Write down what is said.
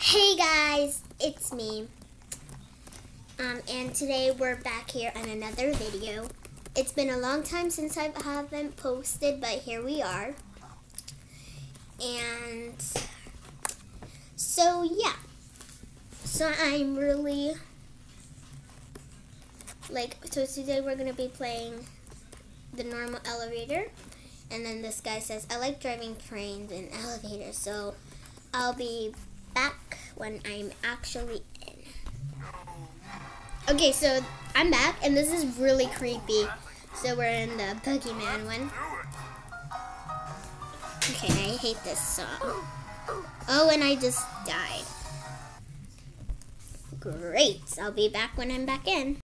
Hey guys, it's me. And today we're back here on another video. It's been a long time since I haven't posted, but here we are. And so yeah. So I'm really so today we're gonna be playing the normal elevator. And then this guy says, I like driving trains and elevators, so I'll be back when I'm actually in. Okay, so I'm back, and this is really creepy. So we're in the Boogeyman one. Okay, I hate this song. Oh, and I just died. Great, I'll be back when I'm back in.